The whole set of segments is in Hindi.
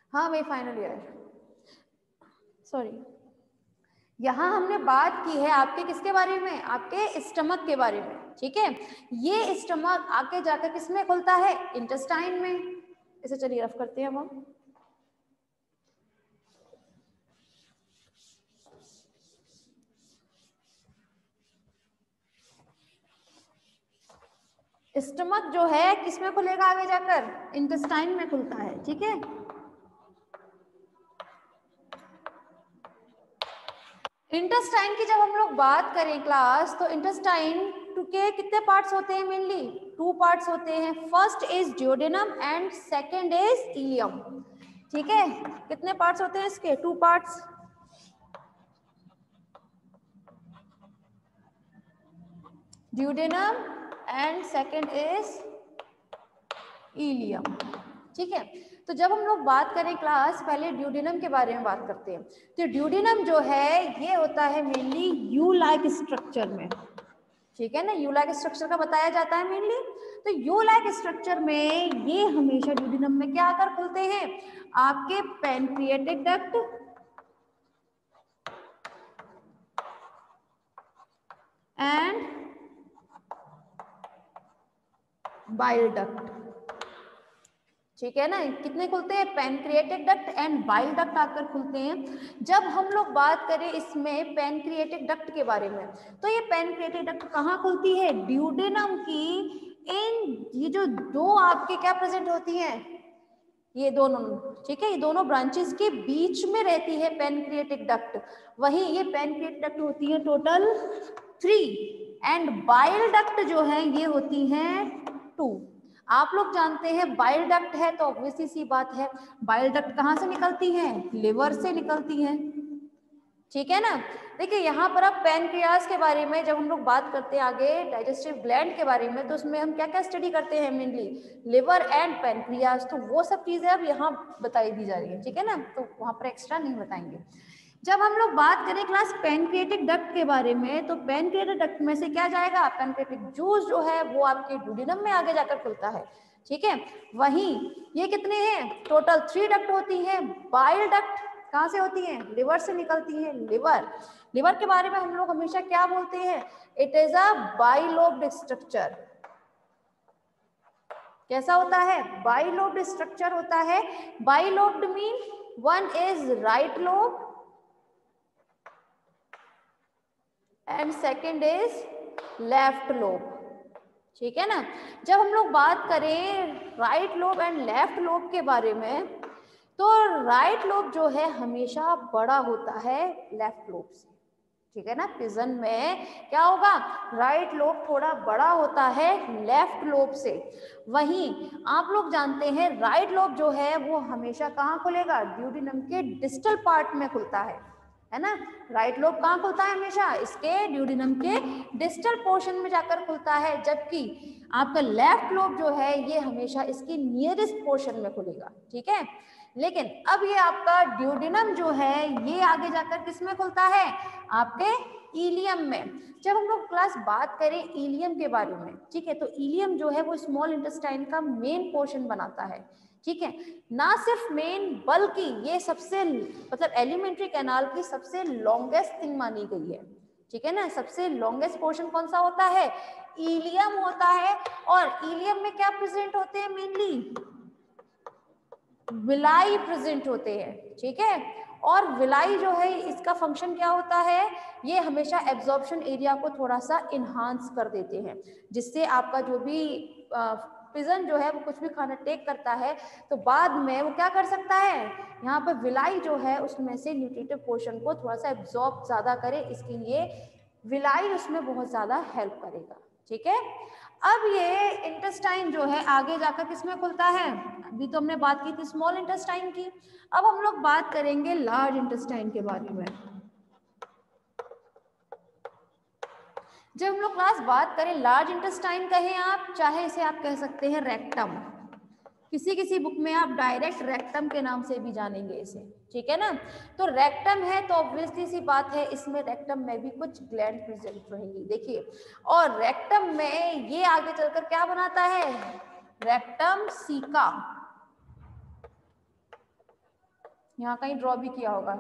हाँ मेरी फाइनल ईयर, सॉरी। यहाँ हमने बात की है आपके किसके बारे में, आपके स्टमक के बारे में, ठीक है। ये स्टमक आगे जाकर किसमें खुलता है, इंटेस्टाइन में। इसे चलिए रफ करते हैं हम। स्टमक जो है किसमें खुलेगा आगे जाकर, इंटेस्टाइन में खुलता है, ठीक है। इंटेस्टाइन की जब हम लोग बात करें क्लास, तो इंटेस्टाइन के कितने पार्ट्स होते हैं, मेनली 2 पार्ट्स होते हैं। First is duodenum and second is ileum, ठीक है। कितने पार्ट्स होते हैं इसके, 2 parts. Duodenum and second is ileum, ठीक है। तो जब हम लोग बात करें क्लास, पहले ड्यूडेनम के बारे में बात करते हैं। तो ड्यूडेनम जो है ये होता है मेनली यू लाइक स्ट्रक्चर में, ठीक है ना। यू लाइक स्ट्रक्चर का बताया जाता है मेनली। तो यू लाइक स्ट्रक्चर में ये हमेशा ड्यूडेनम में क्या आकर खुलते हैं, आपके pancreatic duct and bile duct, ठीक है ना। कितने खुलते हैं, pancreatic duct and bile duct आकर खुलते हैं। जब हम लोग बात करें इसमें पैनक्रिएटिक डक्ट के बारे में, तो ये पैनक्रिएटिक डक्ट कहाँ खुलती है, ड्यूडेनम की इन ये जो 2 आपके क्या प्रेजेंट होती हैं, ये दोनों, ठीक है। ये दोनों ब्रांचेस के बीच में रहती है पैनक्रिएटिक डक्ट। वही ये पैनक्रिएटिक डक्ट होती है टोटल 3 एंड बाइल डक्ट जो है ये होती हैं 2। आप लोग जानते हैं बाइल डक्ट है तो ऑब्वियसली सी बात है, बाइल डक्ट कहाँ से निकलती हैं, लिवर से निकलती हैं, ठीक है ना। देखिए यहाँ पर अब पैनक्रियाज के बारे में जब हम लोग बात करते हैं आगे डाइजेस्टिव ग्लैंड के बारे में, तो उसमें हम क्या क्या स्टडी करते हैं, मेनली लिवर एंड पैनक्रियाज। तो वो सब चीजें अब यहाँ बताई दी जा रही है, ठीक है ना। तो वहां पर एक्स्ट्रा नहीं बताएंगे। जब हम लोग बात करें क्लास पैनक्रिएटिक डक्ट के बारे में, तो पैनक्रिएटिक डक्ट में से क्या जाएगा, पैनक्रिएटिक जूस जो है वो आपके ड्यूडेनम में आगे जाकर खुलता है, ठीक है। वहीं ये कितने हैं, टोटल 3 डक्ट होती हैं। बाइल डक्ट कहाँ से होती है, लिवर से निकलती है। लिवर के बारे में हम लोग हमेशा क्या बोलते हैं, it is a bilobed structure. कैसा होता है, बाइलोब्ड स्ट्रक्चर होता है। Bilobed mean one is right lobe and second is left lobe, ठीक है ना। जब हम लोग बात करें right lobe and left lobe के बारे में, तो राइट लोब जो है हमेशा बड़ा होता है लेफ्ट लोब से, ठीक है ना। पिजन में क्या होगा, राइट लोब थोड़ा बड़ा होता है लेफ्ट लोब से। वहीं आप लोग जानते हैं राइट लोब जो है वो हमेशा कहाँ खुलेगा, ड्यूडेनम के डिस्टल पार्ट में खुलता है ना। राइट लोब कहाँ खुलता है, हमेशा इसके ड्यूडेनम के डिस्टल पोर्शन में जाकर खुलता है, जबकि आपका लेफ्ट लोब जो है ये हमेशा इसकी नियरेस्ट पोर्शन में खुलेगा, ठीक है। लेकिन अब ये आपका ड्यूडेनम जो है ये आगे जाकर किस में खुलता है, आपके इलियम में। जब हम लोग क्लास बात करें इलियम के बारे में, ठीक है, तो इलियम जो है वो स्मॉल इंटेस्टाइन का मेन पोर्शन बनाता है, ठीक है। ना सिर्फ मेन बल्कि ये सबसे मतलब एलिमेंट्री कैनाल की सबसे लॉन्गेस्ट थिंग मानी गई है, ठीक है ना। सबसे लॉन्गेस्ट पोर्शन कौन सा होता है, इलियम होता है। और इलियम में क्या प्रेजेंट होते हैं, मेनली विलाई प्रेजेंट होते हैं, ठीक है। और विलाई जो है इसका फंक्शन क्या होता है, ये हमेशा एब्जॉर्प्शन एरिया को थोड़ा सा इन्हांस कर देते हैं, जिससे आपका जो भी पिजन जो है वो कुछ भी खाना टेक करता है तो बाद में वो क्या कर सकता है, यहाँ पर विलाई जो है उसमें से न्यूट्रिटिव पोर्शन को थोड़ा सा एब्जॉर्ब ज्यादा करे, इसके लिए विलाई उसमें बहुत ज्यादा हेल्प करेगा, ठीक है। अब ये इंटेस्टाइन जो है आगे जाकर किसमें खुलता है, अभी तो हमने बात की थी स्मॉल इंटेस्टाइन की। अब हम लोग बात करेंगे लार्ज इंटेस्टाइन के बारे में। जब हम लोग क्लास बात करें लार्ज इंटेस्टाइन कहें आप, चाहे इसे आप कह सकते हैं रेक्टम, किसी किसी बुक में आप डायरेक्ट रेक्टम के नाम से भी जानेंगे इसे, ठीक है ना। तो रेक्टम है तो ऑब्वियसली सी बात है इसमें रेक्टम में भी कुछ ग्लैंड प्रेजेंट रहेंगी, देखिए। और रेक्टम में ये आगे चलकर क्या बनाता है, रेक्टम सीका, यहाँ कहीं ड्रॉ भी किया होगा।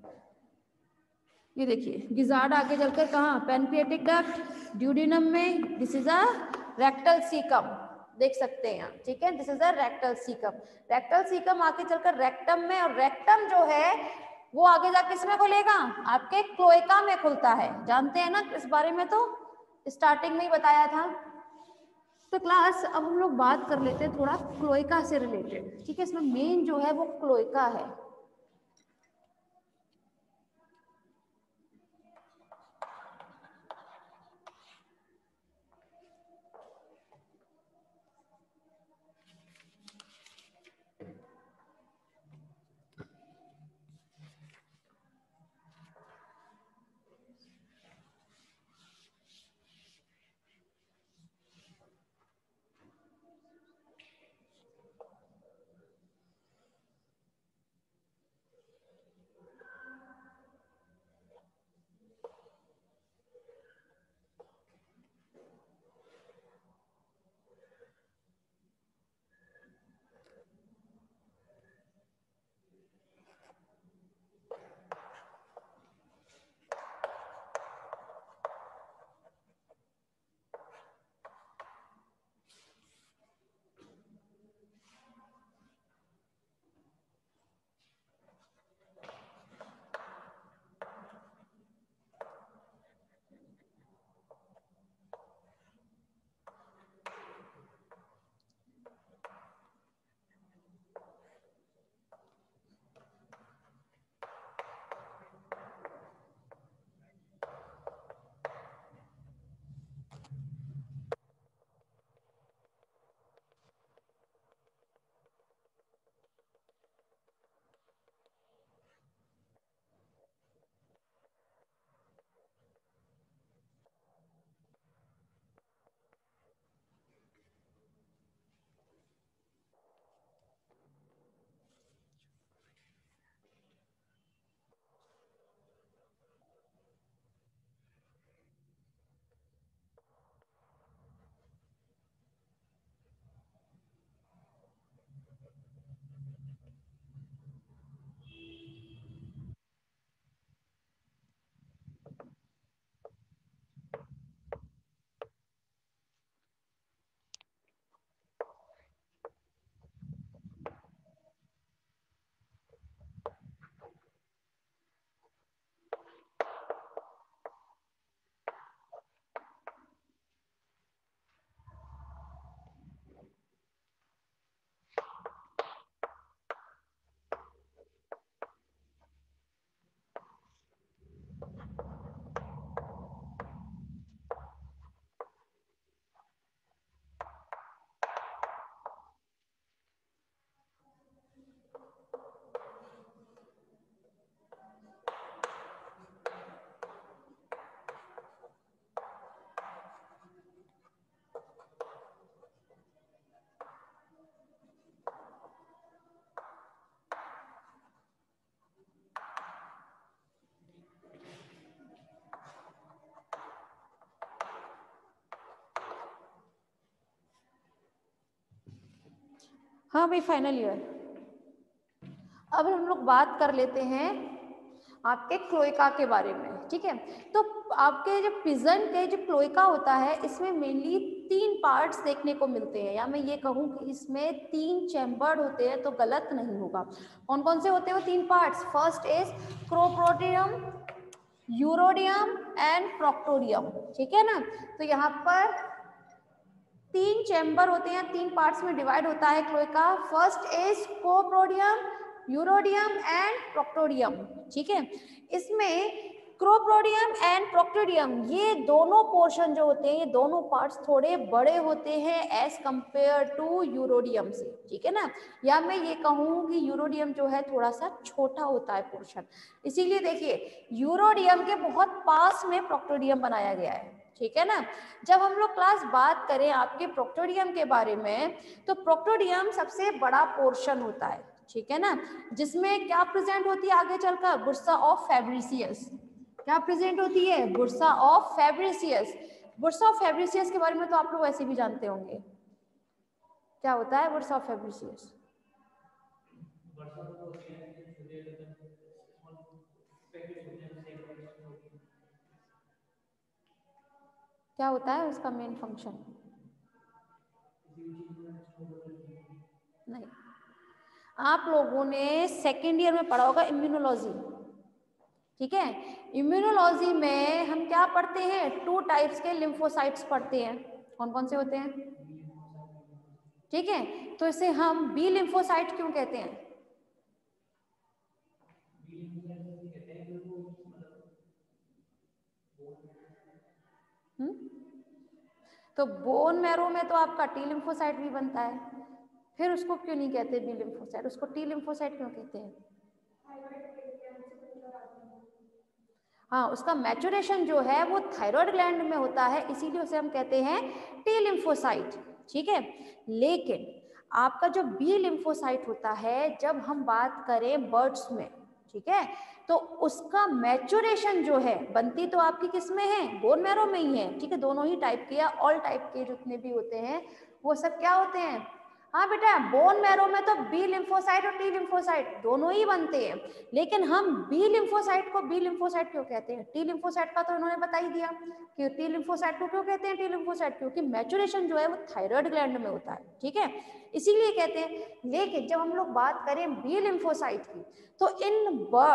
ये देखिए गिजार्ड आगे चलकर कहाँ, पैनक्रिएटिक डक्ट ड्यूडेनम में, this is a rectal caecum, देख सकते हैं यहाँ, ठीक है, this is a rectal caecum. Rectal caecum आगे चलकर रेक्टम में, और रेक्टम जो है वो आगे जाके किसमें खुलेगा, आपके क्लोएका में खुलता है, जानते हैं ना इस बारे में, तो स्टार्टिंग में ही बताया था। तो क्लास अब हम लोग बात कर लेते हैं थोड़ा क्लोएका से रिलेटेड, ठीक है, इसमें मेन जो है वो क्लोएका है। हाँ भाई फाइनल ईयर। अब हम लोग बात कर लेते हैं आपके क्लोएका के बारे में, ठीक है। तो आपके जो पिजन के जो क्लोएका होता है इसमें मेनली 3 पार्ट्स देखने को मिलते हैं, या मैं ये कहूँ कि इसमें 3 चैम्बर होते हैं तो गलत नहीं होगा। कौन कौन से होते हैं वो 3 parts? First is coprodeum, urodeum and proctodeum, ठीक है ना। तो यहाँ पर 3 चैम्बर होते हैं, 3 पार्ट्स में डिवाइड होता है cloaca. First is coprodeum, urodeum and proctodeum, ठीक है। इसमें क्रोप्रोडियम एंड प्रोक्टोडियम ये दोनों पोर्शन जो होते हैं, ये दोनों पार्ट्स थोड़े बड़े होते हैं एज कंपेयर टू यूरोडियम से, ठीक है ना। या मैं ये कहूँ कि यूरोडियम जो है थोड़ा सा छोटा होता है पोर्शन, इसीलिए देखिए यूरोडियम के बहुत पास में प्रोक्टोडियम बनाया गया है, ठीक है ना। जब हम लोग क्लास बात करें आपके प्रोक्टोडियम के बारे में, तो प्रोक्टोडियम सबसे बड़ा पोर्शन होता है, ठीक है ना, जिसमें क्या प्रेजेंट होती है आगे चलकर? Bursa of Fabricius. क्या प्रेजेंट होती है? Bursa of फैब्रिसियस। बुर्सा ऑफ फैब्रिसियस के बारे में तो आप लोग वैसे भी जानते होंगे, क्या होता है बुर्सा ऑफ फैब्रिसियस? क्या होता है उसका मेन फंक्शन? नहीं, आप लोगों ने सेकेंड ईयर में पढ़ा होगा इम्यूनोलॉजी, ठीक है। इम्यूनोलॉजी में हम क्या पढ़ते हैं? 2 टाइप्स के लिम्फोसाइट्स पढ़ते हैं। कौन कौन से होते हैं? ठीक है, तो इसे हम बी लिम्फोसाइट क्यों कहते हैं? तो बोन मैरो में तो आपका टी लिम्फोसाइट भी बनता है, फिर उसको क्यों नहीं कहते बी लिम्फोसाइट, उसको टी लिम्फोसाइट क्यों कहते हैं? हाँ, उसका मैचुरेशन जो है वो थायराइड ग्लैंड में होता है, इसीलिए उसे हम कहते हैं टी लिम्फोसाइट, ठीक है। लेकिन आपका जो बी लिम्फोसाइट होता है, जब हम बात करें बर्ड्स में, ठीक है, तो उसका मैचुरेशन जो है, बनती तो आपकी किस में है? बोन मैरो में ही है, ठीक है। दोनों ही टाइप के या ऑल टाइप के जितने भी होते हैं वो सब क्या होते हैं? हाँ बेटा, बोन मैरो में तो बी लिम्फोसाइट और टी लिम्फोसाइट दोनों ही बनते हैं, लेकिन हम बी लिम्फोसाइट को बी लिम्फोसाइट क्यों कहते हैं? टी लिम्फोसाइट का तो इन्होंने बता ही दिया कि टी लिम्फोसाइट को क्यों कहते हैं टी लिम्फोसाइट, क्योंकि मैचुरेशन जो है वो थायराइड ग्लैंड में होता है, ठीक है, इसीलिए कहते हैं। लेकिन जब हम लोग बात करें बी लिम्फोसाइट की, तो इन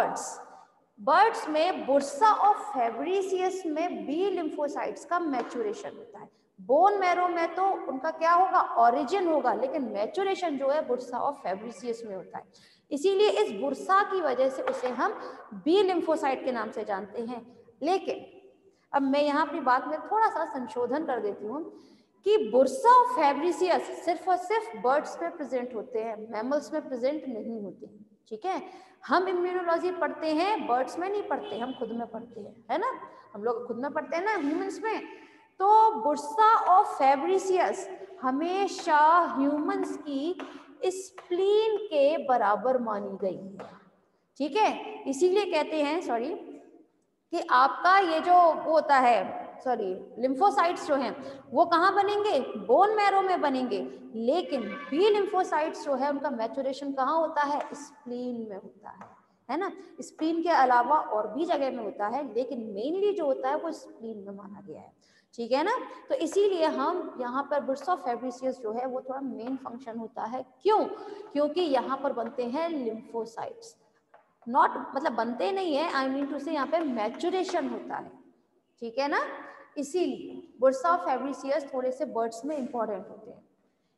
बर्ड्स में बुर्सा ऑफ फैब्रिसियस में बी लिम्फोसाइट्स का मैचुरेशन होता है। बोन मैरो में तो उनका क्या होगा? ऑरिजिन होगा, लेकिन मैचुरेशन जो है बुर्सा ऑफ फैब्रिसियस में होता है, इसीलिए इस बुर्सा की वजह से उसे हम बी लिम्फोसाइट के नाम से जानते हैं। लेकिन अब मैं यहाँ अपनी बात में थोड़ा सा संशोधन कर देती हूँ कि बुर्सा ऑफ फैब्रिसियस सिर्फ और सिर्फ बर्ड्स में प्रेजेंट होते हैं, मैमल्स में प्रेजेंट नहीं होते, ठीक है। हम इम्यूनोलॉजी पढ़ते हैं, बर्ड्स में नहीं पढ़ते, हम खुद में पढ़ते हैं, है ना, हम लोग खुद में पढ़ते हैं ना ह्यूमंस में। तो बुर्सा ऑफ फैब्रिसियस हमेशा ह्यूमंस की स्प्लीन के बराबर मानी गई है, ठीक है। इसीलिए कहते हैं कि आपका ये जो वो होता है, लिम्फोसाइट्स जो हैं वो कहाँ बनेंगे? बोन मैरो में बनेंगे, लेकिन बी लिम्फोसाइट्स जो है उनका मैचुरेशन कहाँ होता है? स्प्लीन में होता है ना। स्प्लीन के अलावा और भी जगह में होता है, लेकिन मेनली जो होता है वो स्प्लीन में माना गया है, ठीक है ना। तो इसीलिए हम यहाँ पर बुर्सा ऑफ फैब्रिसियस जो है वो थोड़ा मेन फंक्शन होता है। क्यों? क्योंकि यहाँ पर बनते हैं लिम्फोसाइट्स, नॉट मतलब बनते नहीं है, आई मीन टू से यहाँ पे मैचुरेशन होता है, ठीक है ना। इसीलिए बुर्सा ऑफ फैब्रिसियस थोड़े से बर्ड्स में इंपॉर्टेंट होते हैं,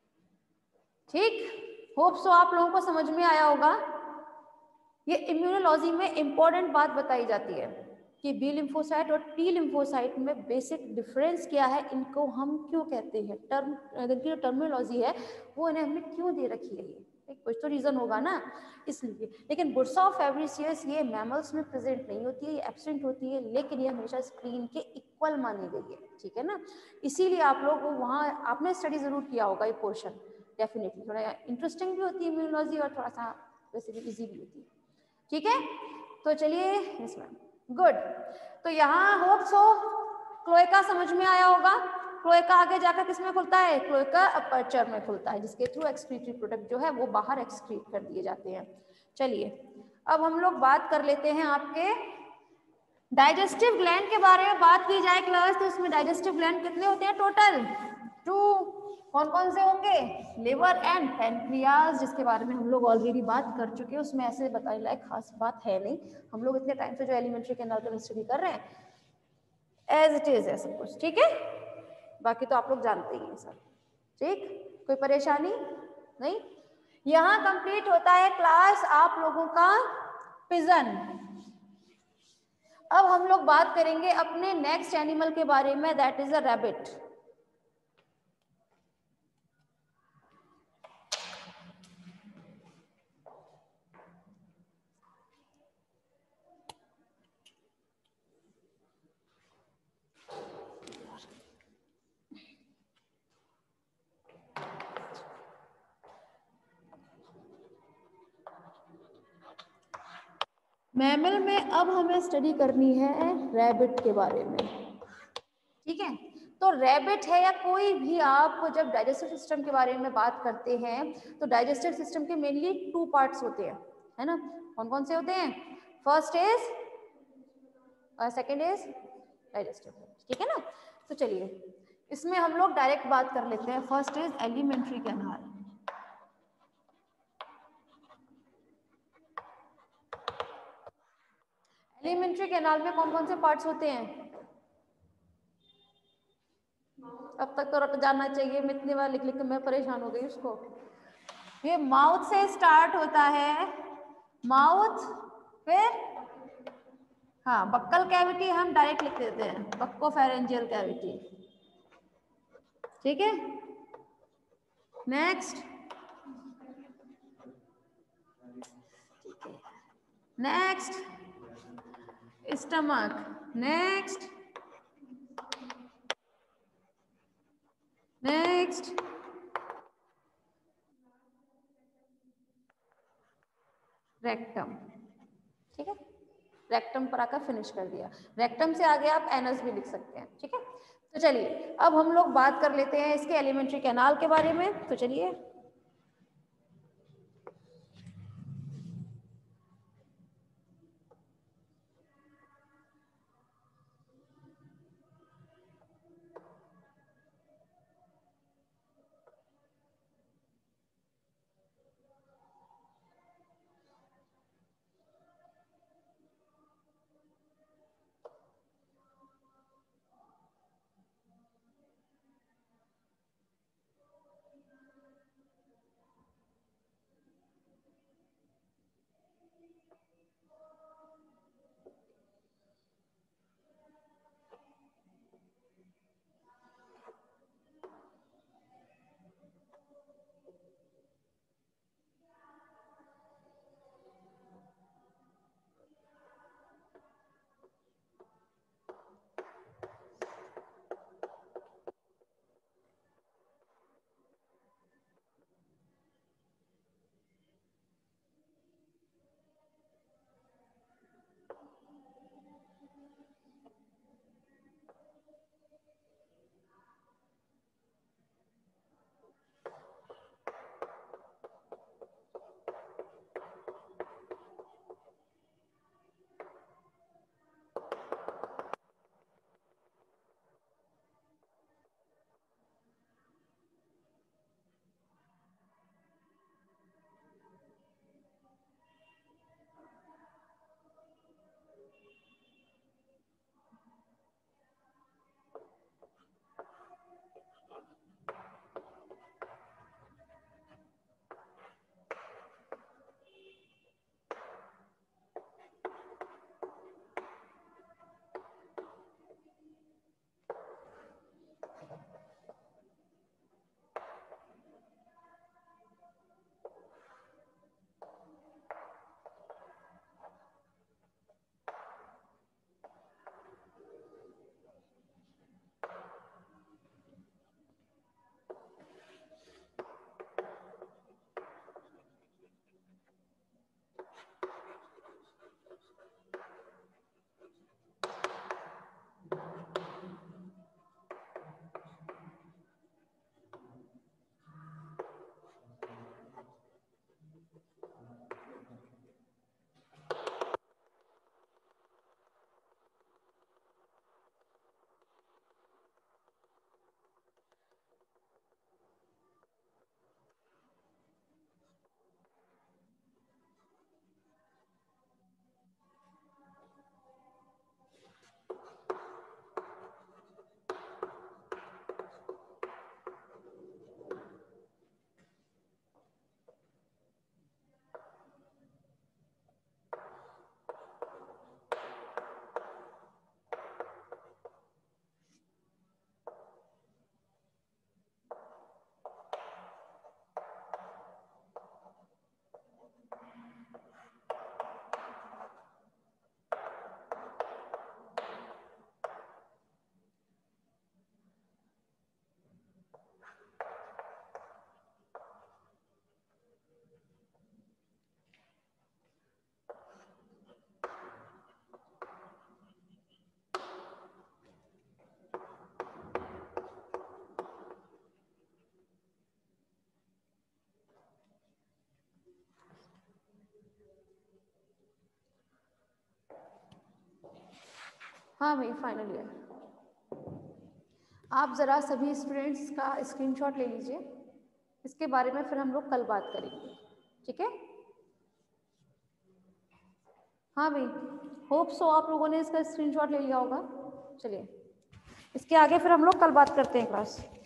ठीक। होप सो आप लोगों को समझ में आया होगा। ये इम्यूनोलॉजी में इंपॉर्टेंट बात बताई जाती है कि बी लिम्फोसाइट और टी लिम्फोसाइट में बेसिक डिफरेंस क्या है, इनको हम क्यों कहते हैं, टर्म की जो टर्मिनोलॉजी है वो इन्हें हमने क्यों दे रखी है, ये कुछ तो रीजन होगा ना, इसलिए। लेकिन बुर्सा ऑफ फैब्रिसियस ये मैमल्स में प्रेजेंट नहीं होती है, ये एब्सेंट होती है, लेकिन ये हमेशा स्क्रीन के इक्वल मानी गई है, ठीक है ना। इसीलिए आप लोग वहाँ आपने स्टडी जरूर किया होगा ये पोर्शन, डेफिनेटली थोड़ा इंटरेस्टिंग भी होती है इम्यूनोलॉजी और थोड़ा सा वैसे भी ईजी भी होती है, ठीक है। तो चलिए इसमें गुड, तो यहाँ होप सो क्लोएका समझ में आया होगा। क्लोएका आगे जाकर किसमें खुलता है? क्लोएका अपर्चर में खुलता है, जिसके थ्रू एक्सक्रीटरी प्रोडक्ट जो है वो बाहर एक्सक्रीट कर दिए जाते हैं। चलिए अब हम लोग बात कर लेते हैं आपके डाइजेस्टिव ग्लैंड के बारे में। बात की जाए क्लास तो इसमें डाइजेस्टिव ग्लैंड कितने होते हैं टोटल? 2। कौन कौन से होंगे? लिवर एंड पैनक्रियाज, जिसके बारे में हम लोग ऑलरेडी बात कर चुके हैं, उसमें ऐसे बताने लायक खास बात है नहीं, हम लोग इतने टाइम से जो एलिमेंट्री के अंदर स्टडी कर रहे हैं एज इट इज है सब कुछ, ठीक है। बाकी तो आप लोग जानते ही हैं सब, ठीक, कोई परेशानी नहीं। यहाँ कंप्लीट होता है क्लास आप लोगों का पिजन। अब हम लोग बात करेंगे अपने नेक्स्ट एनिमल के बारे में, that is a rabbit. Mammal में अब हमें स्टडी करनी है रैबिट के बारे में, ठीक है। तो रैबिट है या कोई भी, आप जब डाइजेस्टिव सिस्टम के बारे में बात करते हैं तो डाइजेस्टिव सिस्टम के मेनली 2 पार्ट्स होते हैं। है ना। कौन कौन से होते हैं? फर्स्ट इज और सेकेंड इज डाइजेस्टिव, ठीक है ना। तो चलिए इसमें हम लोग डायरेक्ट बात कर लेते हैं। First is alimentary canal. Alimentary canal में कौन कौन से पार्ट्स होते हैं? अब तक तो रट जाना चाहिए, मैं इतनी बार लिख लिख के मैं परेशान हो गई उसको। ये माउथ से स्टार्ट होता है, माउथ, फिर हाँ बक्कल कैविटी हम डायरेक्ट लिख देते हैं, बक्कोफेरेंजियल कैविटी, ठीक है। Next, next stomach, next, next rectum, ठीक है। रेक्टम पर आकर फिनिश कर दिया। रेक्टम से आगे आप एनस भी लिख सकते हैं, ठीक है। तो चलिए अब हम लोग बात कर लेते हैं इसके एलिमेंट्री कैनाल के बारे में। तो चलिए हाँ भाई फाइनल ईयर। आप ज़रा सभी स्टूडेंट्स का स्क्रीनशॉट ले लीजिए, इसके बारे में फिर हम लोग कल बात करेंगे, ठीक है। हाँ भाई, होप सो आप लोगों ने इसका स्क्रीनशॉट ले लिया होगा। चलिए इसके आगे फिर हम लोग कल बात करते हैं क्लास।